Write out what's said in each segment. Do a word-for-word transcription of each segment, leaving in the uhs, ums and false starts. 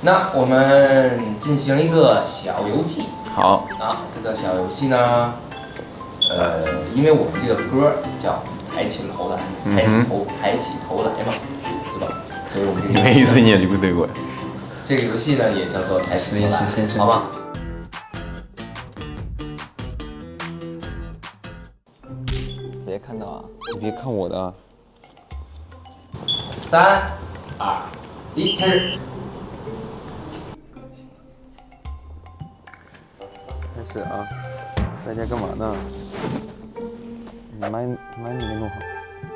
那我们进行一个小游戏。 好啊，这个小游戏呢，呃，因为我们这个歌叫抬起头来，抬起头，抬起头来嘛，对吧？所以我们这个没意思，你也就不对过。 这个游戏呢也叫做抬起头来，好吧？ 别看到啊！ 你别看我的啊！ 三、二、一，开始。 开始啊！大家干嘛呢？你麦麦你没弄好。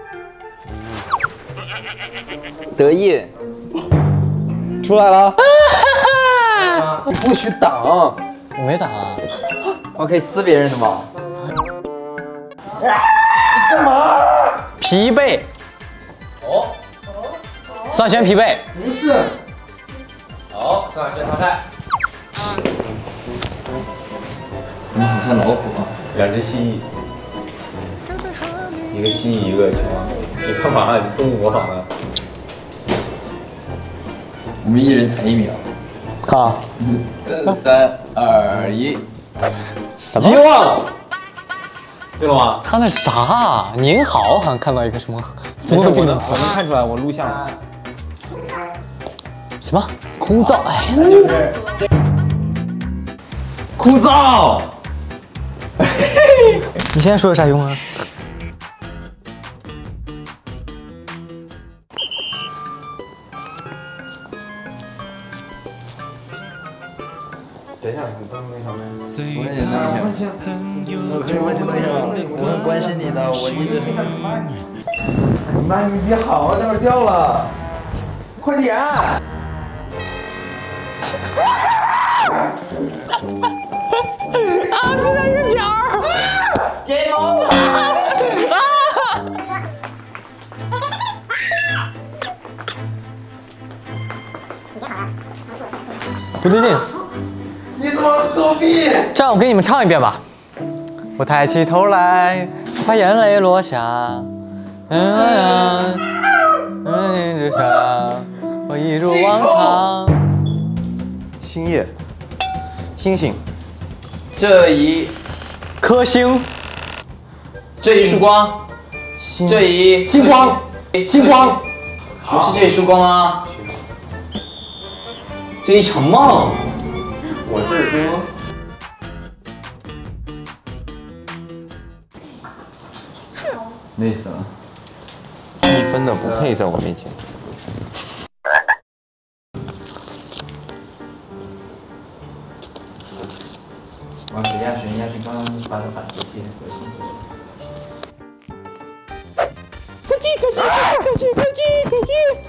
得意， 出来了！你不许挡！ 我没打啊。 我可以撕别人的吗？ 你干嘛？ 疲惫。 哦， 孙亚轩疲惫。 不是。 好，孙亚轩淘汰。 你们好像老虎啊！ 两只蜥蜴，一个蜥蜴，一个青蛙。你干嘛？你动物模仿呢？ 我们一人弹一秒。 好。 三二一。 什么？ 遗忘。对了吗？ 他那啥？您好，好像看到一个什么？怎么这个词？ 我能看出来，我录像了。 什么？枯燥？哎， 枯燥。 你现在说有啥用啊？ 等一下，你刚那啥没？ 我也等一下，我可以问你等一下，我很关心你的，我一直。 你妈，你别好啊，待会儿掉了，快点！ 啊，自然一个角儿。 给毛！ 不对劲。 你怎么作弊？ 这样我给你们唱一遍吧。我抬起头来，把眼泪落下。嗯嗯嗯，之下，我一如往常。 星夜，星星， 这一颗星， 这一束光，这一星光，星光， 不是这一束光啊，这一场梦。 我字儿多。 累死了。 一分的不配在我面前。 我给亚璇，亚璇刚刚把个板子贴回去。 可惜可惜可惜可惜可惜。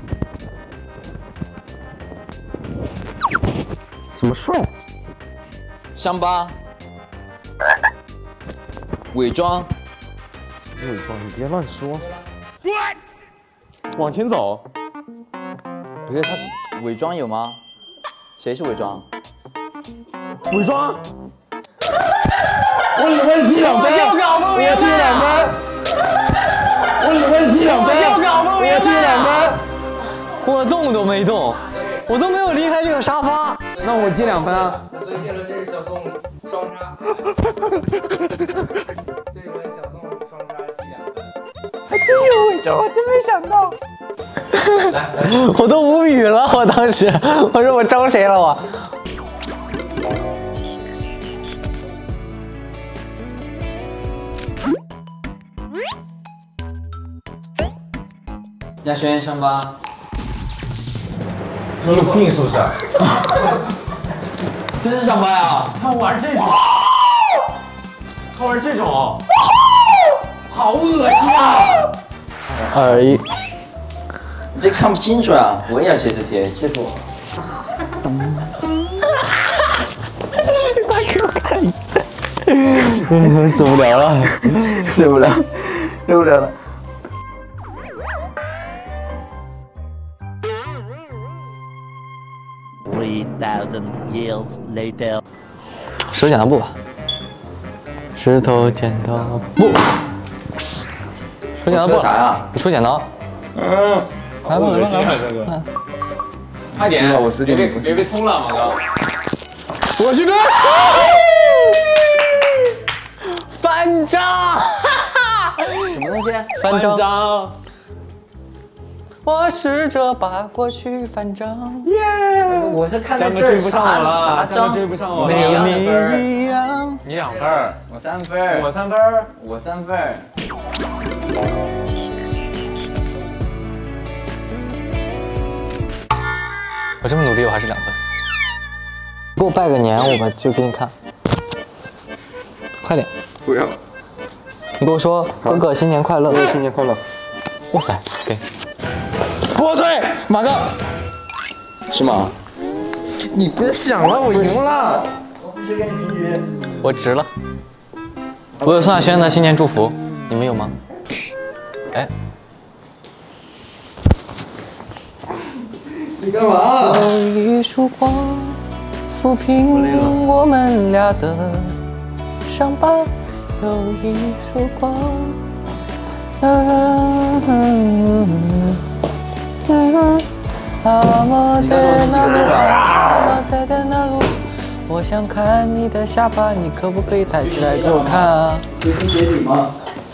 什么帅？ 伤疤，伪装， 伪装，你别乱说。往前走。 不是他伪装有吗？谁是伪装？ 伪装。我理论记两分。 我就搞不明白。 我记两分。我理论记两分。 我就搞不明白。 我记两分。 我动都没动，我都没有离开这个沙发。 那我记两分啊。 那所以这轮这是小宋双杀。这轮小宋双杀记两分。 还真有伪装，我真没想到。我都无语了，我当时我说我招谁了我？ 亚轩伤疤， 你有病是不是？ 真是伤疤呀！ 他玩这种，他玩这种，好恶心啊！ 二一， 你这看不清楚啊！我也要写字帖，气死我了。 快给我看一下，受不了了， 受不了，受不了了。 Three thousand years later. 手剪刀布吧，石头剪刀布，手剪刀布啥呀？ 你出剪刀。 嗯， 来吧来吧来吧， 快点！ 我十点别被别被冲了，马哥。 我去看。 翻章， 什么东西？ 翻章。 章。 我试着把过去翻章。 耶！ 我是看张哥追不上我了，张哥追不上我了。 没有你你一样。 你两分儿，我三分儿， 我三分儿， 我三分儿。 我这么努力，我还是两分。给我拜个年，我把就给你看。快点， 不要。 你给我说，哥哥新年快乐。 哥哥新年快乐。 哇塞，给。 国队，马哥。是吗？你别想了，我赢了。我必须给你平局。 我值了。我有宋亚轩的新年祝福，你们有吗？哎。 你干嘛？ 有一束光抚平我们俩的伤疤，有一束光。嗯嗯嗯阿莫的那路，阿莫的那路，我想看你的下巴，你可不可以抬起来给我看啊？ 你不写底吗？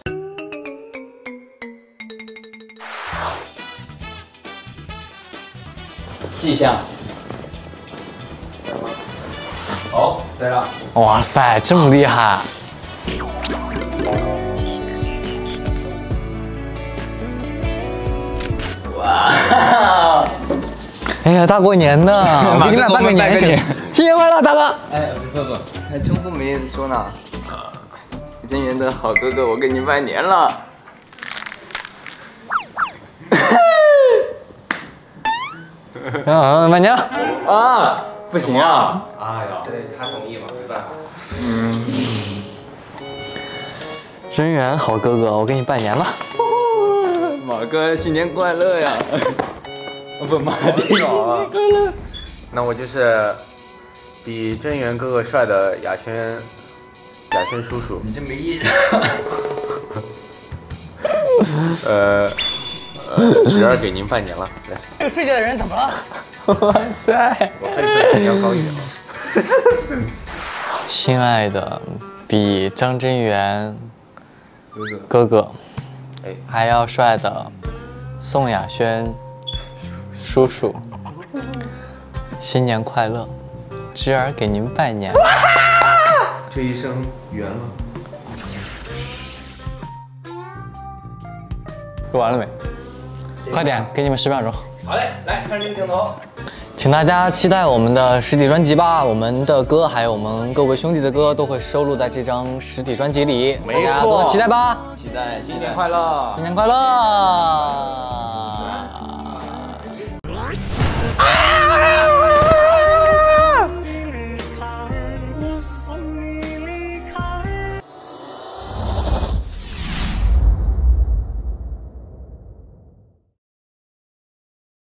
迹象。哦，对了， 哇塞，这么厉害！ 哇！ 哎呀，大过年的，我给你俩拜个年行？新年快乐，大哥！ 哎，不不，还称呼没人说呢。真源的好哥哥，我给你拜年了。 啊，拜年了！ 啊，不行啊！ 哎呀，对他同意嘛，没办法。 嗯， 真源好哥哥，我给你拜年了。 马哥新年快乐呀！不，马弟新年快乐。那我就是比真源哥哥帅的雅轩，雅轩叔叔。 你这没意思。 呃，呃，侄儿给您拜年了。来， 这个世界的人怎么了？哇塞！ 我配合你要高一点吗？ 亲爱的，比张真源哥哥哎还要帅的宋亚轩叔叔，新年快乐！侄儿给您拜年。 这一生圆了。 录完了没？快点，给你们十秒钟。 好嘞，来看这个镜头。 请大家期待我们的实体专辑吧，我们的歌还有我们各位兄弟的歌都会收录在这张实体专辑里， 没错大家多多期待吧！ 期待新年快乐！ 新年快乐！